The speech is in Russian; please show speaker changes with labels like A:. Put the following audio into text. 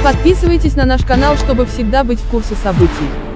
A: Подписывайтесь на наш канал, чтобы всегда быть в курсе событий.